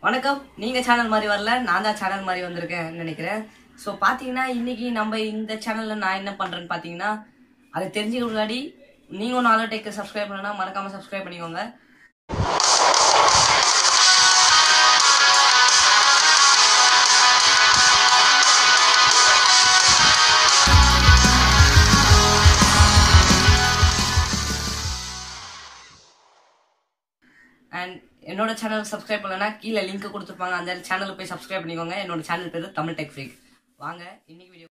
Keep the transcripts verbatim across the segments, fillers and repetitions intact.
வணக்கம். நீங்க சேனல் மாதிரி வரல, நான் தான் சேனல் மாதிரி வந்திருக்கேன் நினைக்கிறேன். ஸோ பார்த்தீங்கன்னா இன்னைக்கு நம்ம இந்த சேனல்ல நான் என்ன பண்றேன்னு பார்த்தீங்கன்னா, அதை தெரிஞ்சுக்க முன்னாடி நீங்க ஒன்று ஆலோடெக் சப்ஸ்கிரைப் பண்ணனா மறக்காம சப்ஸ்கிரைப் பண்ணிக்கோங்க. அண்ட் என்னோட சேனல் சப்ஸ்கிரைப் பண்ணலன்னா கீழே லிங்க் கொடுத்துருப்பாங்க, அந்த சேனலுக்கு போய் சப்ஸ்கிரைப் பண்ணிக்கோங்க. என்னோட சேனல் பேர் தமிழ் டெக் ஃப்ரீக். வாங்க இன்னைக்கு வீடியோ.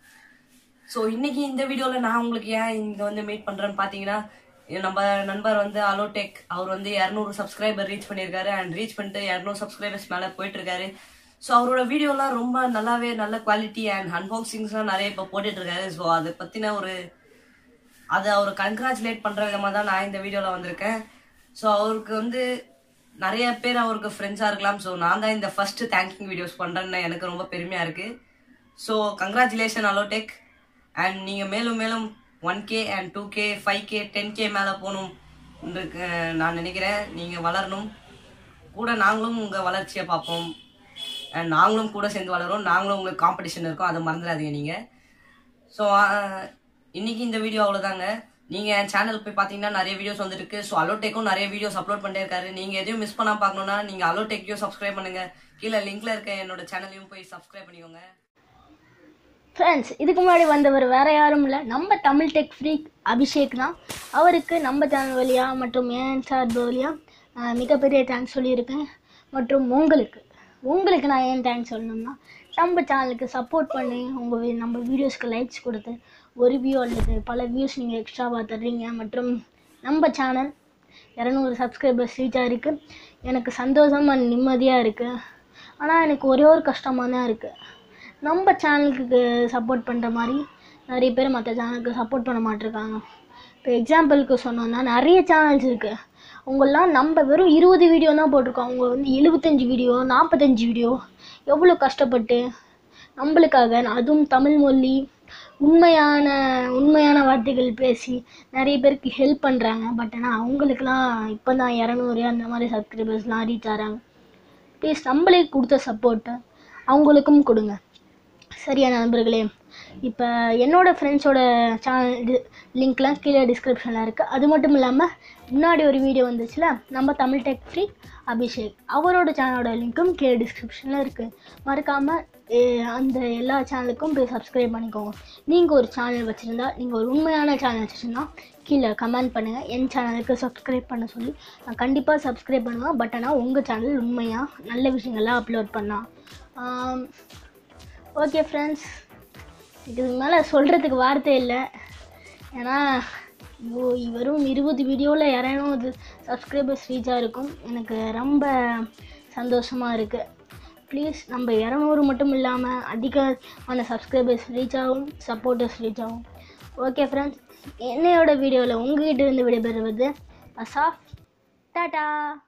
ஸோ இன்னைக்கு இந்த வீடியோவில் நான் உங்களுக்கு ஏன் இங்கே வந்து மீட் பண்ணுறேன்னு பார்த்தீங்கன்னா, நம்ம நண்பர் வந்து ஆலோடெக் அவர் வந்து இரநூறு சப்ஸ்கிரைபர் ரீச் பண்ணியிருக்காரு. அண்ட் ரீச் பண்ணிட்டு இரநூறு சப்ஸ்கிரைபர்ஸ் மேலே போயிட்டு இருக்காரு. ஸோ அவரோட வீடியோலாம் ரொம்ப நல்லாவே நல்ல குவாலிட்டி அண்ட் அன்பாக்சிங்ஸ்லாம் நிறைய இப்போ போட்டுட்டு இருக்காரு. ஸோ அதை பற்றின ஒரு அதை அவர் கங்க்ராச்சுலேட் பண்ணுற விதமாக தான் நான் இந்த வீடியோவில் வந்திருக்கேன். ஸோ அவருக்கு வந்து நிறைய பேர் அவருக்கு ஃப்ரெண்ட்ஸாக இருக்கலாம். ஸோ நான் தான் இந்த ஃபர்ஸ்ட் தேங்கிங் வீடியோஸ் பண்ணுறேன்னு எனக்கு ரொம்ப பெருமையாக இருக்குது. So congratulation ஆலோடெக். அண்ட் நீங்கள் மேலும் மேலும் one K and two K five K ten K மேலே போகணும் நான் நினைக்கிறேன். நீங்கள் வளரணும், கூட நாங்களும் உங்கள் வளர்ச்சியை பார்ப்போம். அண்ட் நாங்களும் கூட சேர்ந்து வளரும், நாங்களும் உங்களுக்கு காம்படிஷன் இருக்கோம், அதை மறந்துடாதீங்க நீங்கள். ஸோ இன்னைக்கு இந்த வீடியோ அவ்வளோதாங்க. நீங்கள் என் சேனல் போய் பார்த்தீங்கன்னா நிறைய வீடியோஸ் வந்துருக்கு. ஸோ ஆலோடெக்கும் நிறைய வீடியோஸ் அப்லோட் பண்ணிட்டே இருக்காரு. நீங்கள் எதையும் மிஸ் பண்ணால் பார்க்கணுன்னா நீங்கள் ஆலோடெக்கையும் சப்ஸ்கிரைப் பண்ணுங்கள். கீழே லிங்க்ல இருக்க என்னோட சேனலையும் போய் சப்ஸ்கிரைப் பண்ணிக்கோங்க. ஃப்ரெண்ட்ஸ், இதுக்கு முன்னாடி வந்தவர் வேறு யாரும் இல்லை, நம்ம தமிழ் டெக் ஃப்ரீக் அபிஷேக் தான். அவருக்கு நம்ம சேனல் வழியாக மற்றும் ஏன் சார்பு வழியாக மிகப்பெரிய தேங்க்ஸ் சொல்லியிருக்கேன். மற்றும் உங்களுக்கு உங்களுக்கு நான் ஏன் தேங்க்ஸ் சொல்லணும்னா, நம்ம சேனலுக்கு சப்போர்ட் பண்ணி உங்கள் நம்ம வீடியோஸ்க்கு லைக்ஸ் கொடுத்து ஒரு வியூ அல்லது பல வியூஸ் நீங்கள் எக்ஸ்ட்ராவாக தர்றீங்க. மற்றும் நம்ம சேனல் இரநூறு சப்ஸ்கிரைபர்ஸ் ரீச் ஆகிருக்கு. எனக்கு சந்தோஷம் அண்ட் நிம்மதியாக இருக்குது. ஆனால் எனக்கு ஒரே ஒரு கஷ்டமாக தான் இருக்குது. நம்ம சேனலுக்கு சப்போர்ட் பண்ணுற மாதிரி நிறைய பேர் மற்ற சேனலுக்கு சப்போர்ட் பண்ண மாட்டிருக்காங்க. இப்போ எக்ஸாம்பிளுக்கு சொன்னோன்னா நிறைய சேனல்ஸ் இருக்குது. அவங்கெல்லாம் நம்ம வெறும் இருபது வீடியோ தான் போட்டிருக்கோம். அவங்க வந்து எழுபத்தஞ்சி வீடியோ நாற்பத்தஞ்சு வீடியோ எவ்வளோ கஷ்டப்பட்டு நம்மளுக்காக, அதுவும் தமிழ் மொழி உண்மையான உண்மையான வார்த்தைகள் பேசி நிறைய பேருக்கு ஹெல்ப் பண்ணுறாங்க. பட் ஆனால் அவங்களுக்குலாம் இப்போ தான் இரநூறு அந்த மாதிரி சப்ஸ்கிரைபர்ஸ்லாம் ரீச் ஆகிறாங்க. ப்ளீஸ் நம்மளே கொடுத்த சப்போர்ட்டை அவங்களுக்கும் கொடுங்க. சரியா நண்பர்களே? இப்போ என்னோடய ஃப்ரெண்ட்ஸோட சேனல் லிங்க்லாம் கீழே டிஸ்கிரிப்ஷனில் இருக்குது. அது மட்டும் இல்லாமல் முன்னாடி ஒரு வீடியோ வந்துச்சுல, நம்ம தமிழ் டெக் ஃப்ரீக் அபிஷேக் அவரோட சேனலோட லிங்க்கும் கீழே டிஸ்கிரிப்ஷனில் இருக்குது. மறக்காமல் அந்த எல்லா சேனலுக்கும் போய் சப்ஸ்கிரைப் பண்ணிக்கோங்க. நீங்கள் ஒரு சேனல் வச்சுருந்தா, நீங்கள் ஒரு உண்மையான சேனல் வச்சுருந்தா கீழே கமெண்ட் பண்ணுங்கள், என் சேனலுக்கு சப்ஸ்கிரைப் பண்ண சொல்லி. நான் கண்டிப்பாக சப்ஸ்கிரைப் பண்ணுவேன். பட் ஆனால் உங்கள் சேனல் உண்மையாக நல்ல விஷயங்கள்லாம் அப்லோட் பண்ணால். ஓகே ஃப்ரெண்ட்ஸ், இதுக்கு மேலே சொல்கிறதுக்கு வார்த்தை இல்லை. ஏன்னா ஓ வெறும் இருபது வீடியோவில் இரநூறு சப்ஸ்கிரைபர்ஸ் ரீச்சாக இருக்கும். எனக்கு ரொம்ப சந்தோஷமாக இருக்குது. ப்ளீஸ் நம்ம இரநூறு மட்டும் இல்லாமல் அதிகமான சப்ஸ்கிரைபர்ஸ் ரீச் ஆகும், சப்போர்ட்டர்ஸ் ரீச் ஆகும். ஓகே ஃப்ரெண்ட்ஸ், என்னையோட வீடியோவில் உங்கள்கிட்ட இருந்து விடைபெறுவது அசாஃப். டாடா.